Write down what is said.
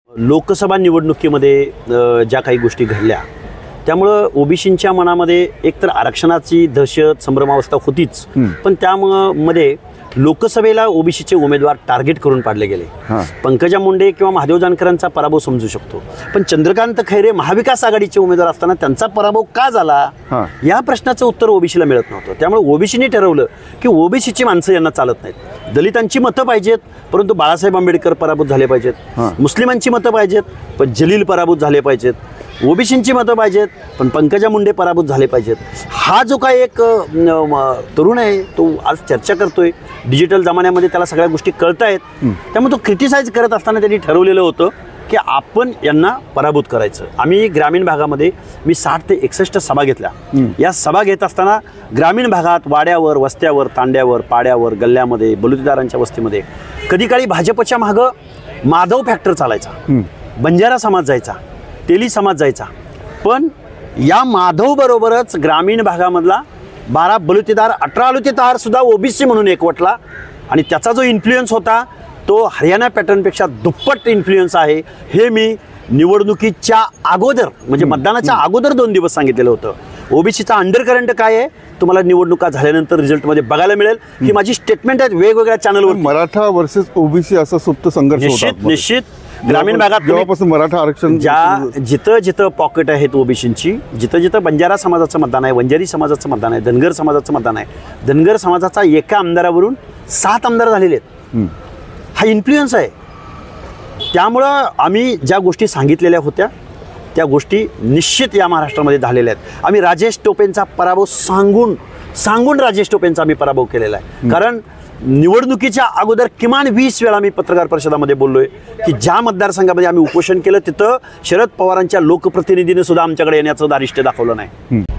लोकसभा निवडणुकीमध्ये ज्या काही गोष्टी घडल्या त्यामुळं ओबीसींच्या मनामध्ये एकतर आरक्षणाची दहशत संभ्रमावस्था होतीच, पण त्यामध्ये लोकसभेला ओबीसीचे उमेदवार टार्गेट करून पाडले गेले. पंकजा मुंडे किंवा महादेव जानकरांचा पराभव समजू शकतो, पण चंद्रकांत खैरे महाविकास आघाडीचे उमेदवार असताना त्यांचा पराभव का झाला या प्रश्नाचं उत्तर ओबीसीला मिळत नव्हतं. त्यामुळे ओबीसीने ठरवलं की ओबीसीची माणसं यांना चालत नाहीत, दलितांची मतं पाहिजेत परंतु बाळासाहेब आंबेडकर पराभूत झाले पाहिजेत, मुस्लिमांची मतं पाहिजेत पण जलील पराभूत झाले पाहिजेत, ओबीसींची मतं पाहिजेत पण पंकजा मुंडे पराभूत झाले पाहिजेत. हा जो काही एक तरुण आहे तो आज चर्चा करतोय, डिजिटल जमान्यामध्ये त्याला सगळ्या गोष्टी कळत आहेत, त्यामुळे तो क्रिटिसाइज करत असताना त्यांनी ठरवलेलं होतं की आपण यांना पराभूत करायचं. आम्ही ग्रामीण भागामध्ये मी 60 ते 61 सभा घेतल्या. या सभा घेत असताना ग्रामीण भागात वाड्यावर, वस्त्यावर, तांड्यावर, पाड्यावर, गल्ल्यामध्ये, बलुतेदारांच्या वस्तीमध्ये कधी काळी भाजपच्या मागं माधव फॅक्टर चालायचा, बंजारा समाज जायचा, तेली समाज जायचा, पण या माधव बरोबरच ग्रामीण भागामधला 12 बलुतेदार 18 बलुतेदार सुद्धा ओबीसी म्हणून एकवटला आणि त्याचा जो इन्फ्लुएन्स होता तो हरियाणा पॅटर्नपेक्षा दुप्पट इन्फ्लुएन्स आहे. हे मी निवडणुकीच्या अगोदर म्हणजे मतदानाच्या अगोदर 2 दिवस सांगितलेलं होतं. ओबीसीचा अंडरकरंट काय आहे तुम्हाला निवडणुका झाल्यानंतर रिझल्टमध्ये बघायला मिळेल. ही माझी स्टेटमेंट आहेत वेगवेगळ्या चॅनलवर. मराठा वर्सेस ओबीसी असा सुप्त संघर्ष होता. निश्चित ग्रामीण भागात जेव्हापासून मराठा आरक्षण जिथं जिथं पॉकेट आहेत ओबीसींची, जिथं जिथं बंजारा समाजाचं मतदान आहे, वंजारी समाजाचं मतदान आहे, धनगर समाजाचं मतदान आहे, धनगर समाजाचा एका आमदारावरून 7 आमदार झालेले आहेत. हा इन्फ्लुएन्स आहे. त्यामुळं आम्ही ज्या गोष्टी सांगितलेल्या होत्या त्या गोष्टी निश्चित या महाराष्ट्रामध्ये झालेल्या आहेत. आम्ही राजेश टोपेंचा पराभव सांगून राजेश टोपेंचा आम्ही पराभव केलेला आहे. कारण निवडणुकीच्या अगोदर किमान 20 वेळा मी पत्रकार परिषदामध्ये बोललोय की ज्या मतदारसंघामध्ये आम्ही उपोषण केलं तिथं शरद पवारांच्या लोकप्रतिनिधीने सुद्धा आमच्याकडे येण्याचं दारिष्ट्य दाखवलं नाही.